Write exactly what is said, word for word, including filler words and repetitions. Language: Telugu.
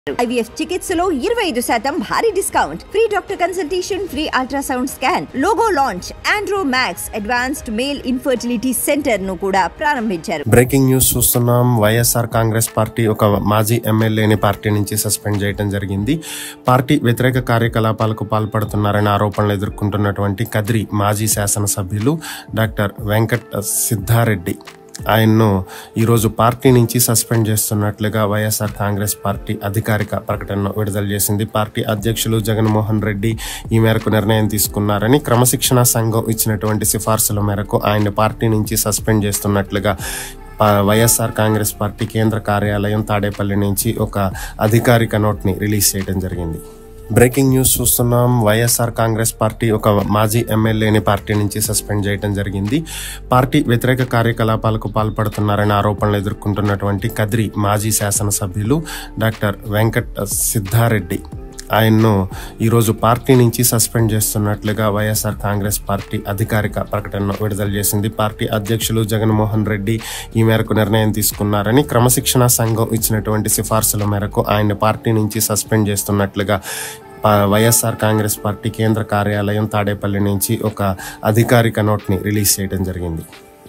ఐవీఎఫ్ చికిత్సలో ఇరవై ఐదు శాతం భారీ discount, free doctor consultation, free ultrasound scan, logo launch, Andro Max advanced male infertility centre ను కూడా ప్రారంభించారు. బ్రేకింగ్ న్యూస్ చూస్తున్నాం. వైఎస్ఆర్ కాంగ్రెస్ పార్టీ ఒక మాజీ ఎమ్మెల్యేని పార్టీ నుంచి సస్పెండ్ చేయడం జరిగింది. పార్టీ వ్యతిరేక కార్యకలాపాలకు పాల్పడుతున్నారని ఆరోపణలు ఎదుర్కొంటున్నటువంటి కదిరి మాజీ శాసనసభ్యులు డాక్టర్ వెంకట సిద్ధారెడ్డి ఆయన్ను ఈరోజు పార్టీ నుంచి సస్పెండ్ చేస్తున్నట్లుగా వైఎస్ఆర్ కాంగ్రెస్ పార్టీ అధికారిక ప్రకటనను విడుదల చేసింది. పార్టీ అధ్యక్షులు జగన్మోహన్ రెడ్డి ఈ మేరకు నిర్ణయం తీసుకున్నారని, క్రమశిక్షణ సంఘం ఇచ్చినటువంటి సిఫార్సుల మేరకు ఆయన పార్టీ నుంచి సస్పెండ్ చేస్తున్నట్లుగా వైఎస్ఆర్ కాంగ్రెస్ పార్టీ కేంద్ర కార్యాలయం తాడేపల్లి నుంచి ఒక అధికారిక నోట్ని రిలీజ్ చేయడం జరిగింది. బ్రేకింగ్ న్యూస్ చూస్తున్నాం. వైఎస్ఆర్ కాంగ్రెస్ పార్టీ ఒక మాజీ ఎమ్మెల్యేని పార్టీ నుంచి సస్పెండ్ చేయడం జరిగింది. పార్టీ వ్యతిరేక కార్యకలాపాలకు పాల్పడుతున్నారని ఆరోపణలు ఎదుర్కొంటున్నటువంటి కదిరి మాజీ శాసనసభ్యులు డాక్టర్ వెంకట సిద్ధారెడ్డి ఆయన్ను ఈరోజు పార్టీ నుంచి సస్పెండ్ చేస్తున్నట్లుగా వైఎస్ఆర్ కాంగ్రెస్ పార్టీ అధికారిక ప్రకటనను విడుదల చేసింది. పార్టీ అధ్యక్షులు జగన్మోహన్ రెడ్డి ఈ మేరకు నిర్ణయం తీసుకున్నారని, క్రమశిక్షణ సంఘం ఇచ్చినటువంటి సిఫార్సుల మేరకు ఆయన పార్టీ నుంచి సస్పెండ్ చేస్తున్నట్లుగా వైఎస్ఆర్ కాంగ్రెస్ పార్టీ కేంద్ర కార్యాలయం తాడేపల్లి నుంచి ఒక అధికారిక నోట్ని రిలీజ్ చేయడం జరిగింది.